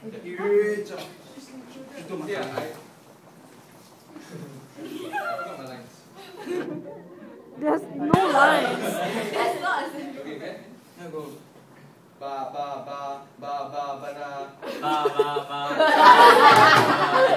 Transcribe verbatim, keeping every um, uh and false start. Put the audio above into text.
Itu mas. Yeah, I. I got my lines. There's no lines. That's not. Okay, okay. Ya go. Ba ba ba ba ba ba na. Ba ba ba.